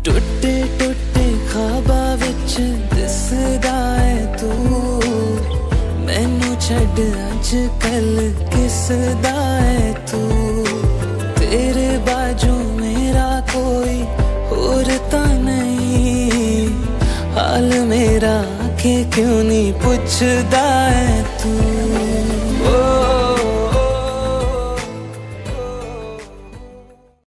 टुटे टुटे ख्वाबा विच दिसदा है तू, मैनू छड्ड अज कल किसदा है तू। तेरे बाजू मेरा कोई होर ता नहीं, हाल मेरा के क्यों नहीं पुछदा है